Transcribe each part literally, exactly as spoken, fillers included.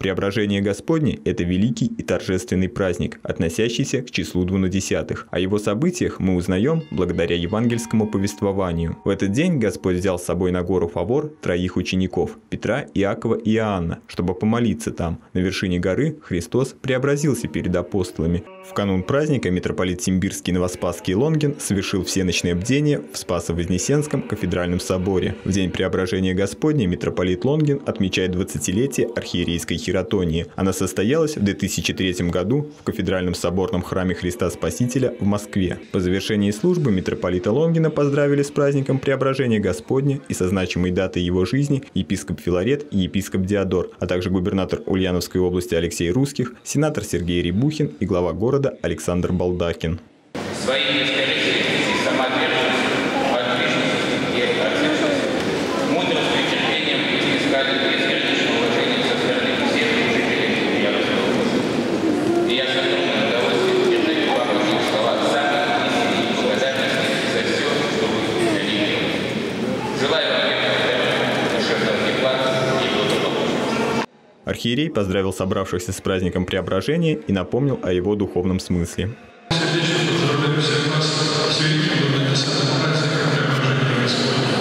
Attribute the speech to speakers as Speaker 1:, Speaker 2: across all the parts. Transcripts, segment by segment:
Speaker 1: Преображение Господне – это великий и торжественный праздник, относящийся к числу двунадесятых. О его событиях мы узнаем благодаря евангельскому повествованию. В этот день Господь взял с собой на гору Фавор троих учеников – Петра, Иакова и Иоанна, чтобы помолиться там. На вершине горы Христос преобразился перед апостолами. В канун праздника митрополит Симбирский, Новоспасский и Лонгин совершил всеночное бдение в Спасо-Вознесенском кафедральном соборе. В день преображения Господня митрополит Лонгин отмечает двадцатилетие архиерейской хиротонии. Она состоялась в две тысячи третьем году в кафедральном соборном храме Христа Спасителя в Москве. По завершении службы митрополита Лонгина поздравили с праздником преображения Господня и со значимой датой его жизни епископ Филарет и епископ Диодор, а также губернатор Ульяновской области Алексей Русских, сенатор Сергей Рябухин и глава города Александр Балдакин.
Speaker 2: Своей бесконечностью и самоотверженностью, подвижностью и ответственностью, мудростью и терпением снискали безграничное уважение со стороны всех жителей Ульяновской области. И я с огромным удовольствием передаю вам мои слова самой искренней благодарности за все, что вы для них делаете. Желаю вам крепкого здоровья, душевного тепла и благополучия.
Speaker 1: Архиерей поздравил собравшихся с праздником Преображения и напомнил о его духовном смысле.
Speaker 3: Сердечно поздравляю всех вас с великим двунадесятым праздником Преображения Господня.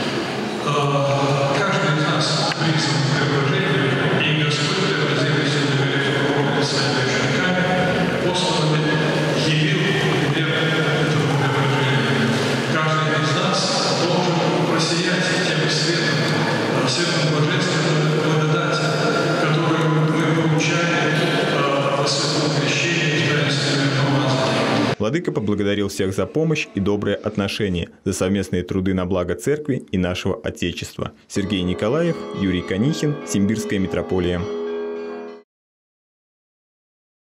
Speaker 3: Каждый из нас призван к преображению, и Господь преобразил все доверие своими учениками, посланными, явил пример этого преображения. Каждый из нас должен просиять тем светом, светом божественной благодати, которую мы получаем от святого крещения и таинственного помазания.
Speaker 1: Владыка поблагодарил всех за помощь и добрые отношения, за совместные труды на благо церкви и нашего Отечества. Сергей Николаев, Юрий Конихин, Симбирская митрополия.